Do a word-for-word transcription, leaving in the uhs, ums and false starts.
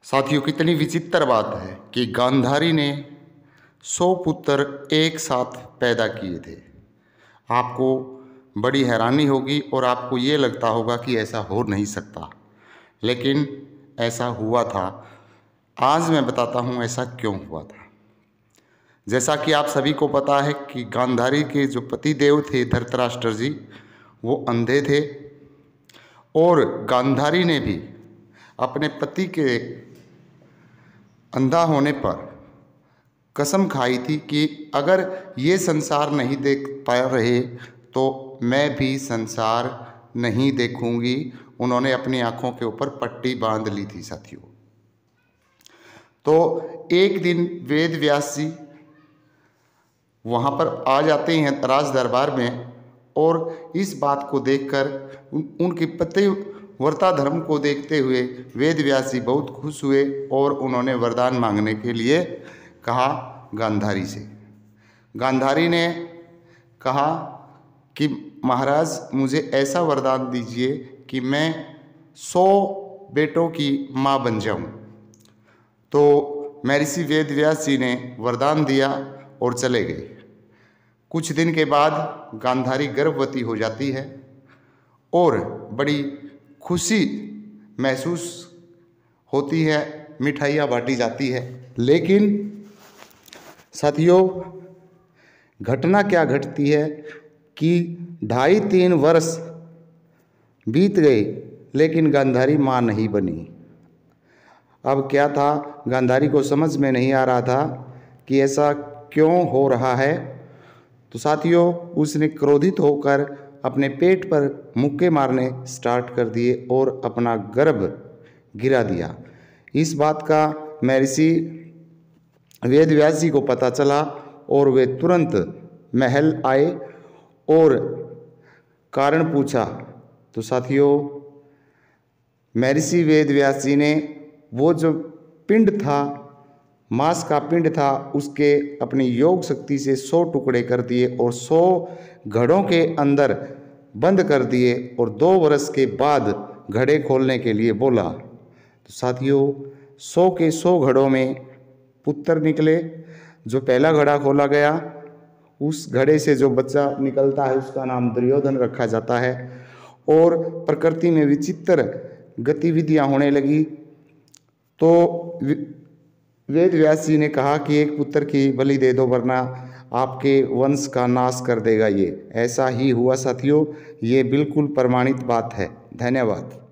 साथियों, कितनी विचित्र बात है कि गांधारी ने सौ पुत्र एक साथ पैदा किए थे। आपको बड़ी हैरानी होगी और आपको ये लगता होगा कि ऐसा हो नहीं सकता, लेकिन ऐसा हुआ था। आज मैं बताता हूँ ऐसा क्यों हुआ था। जैसा कि आप सभी को पता है कि गांधारी के जो पति देव थे धृतराष्ट्र जी, वो अंधे थे और गांधारी ने भी अपने पति के अंधा होने पर कसम खाई थी कि अगर ये संसार नहीं देख पा रहे तो मैं भी संसार नहीं देखूंगी। उन्होंने अपनी आंखों के ऊपर पट्टी बांध ली थी साथियों। तो एक दिन वेद व्यास जी वहाँ पर आ जाते हैं राज दरबार में, और इस बात को देखकर उन, उनके पतिव्रता धर्म को देखते हुए वेद व्यास जी बहुत खुश हुए और उन्होंने वरदान मांगने के लिए कहा गांधारी से। गांधारी ने कहा कि महाराज, मुझे ऐसा वरदान दीजिए कि मैं सौ बेटों की माँ बन जाऊं। तो महर्षि वेद व्यास जी ने वरदान दिया और चले गए। कुछ दिन के बाद गांधारी गर्भवती हो जाती है और बड़ी खुशी महसूस होती है, मिठाइयाँ बांटी जाती है। लेकिन साथियों, घटना क्या घटती है कि ढाई तीन वर्ष बीत गए लेकिन गांधारी माँ नहीं बनी। अब क्या था, गांधारी को समझ में नहीं आ रहा था कि ऐसा क्यों हो रहा है। तो साथियों, उसने क्रोधित होकर अपने पेट पर मुक्के मारने स्टार्ट कर दिए और अपना गर्भ गिरा दिया। इस बात का महर्षि वेद व्यास जी को पता चला और वे तुरंत महल आए और कारण पूछा। तो साथियों, महर्षि वेद व्यास जी ने वो जो पिंड था, मांस का पिंड था, उसके अपनी योग शक्ति से सौ टुकड़े कर दिए और सौ घड़ों के अंदर बंद कर दिए और दो वर्ष के बाद घड़े खोलने के लिए बोला। तो साथियों, सौ के सौ घड़ों में पुत्र निकले। जो पहला घड़ा खोला गया, उस घड़े से जो बच्चा निकलता है उसका नाम दुर्योधन रखा जाता है। और प्रकृति में विचित्र गतिविधियां होने लगी। तो वेद व्यास जी ने कहा कि एक पुत्र की बलि दे दो वरना आपके वंश का नाश कर देगा ये। ऐसा ही हुआ साथियों, ये बिल्कुल प्रमाणित बात है। धन्यवाद।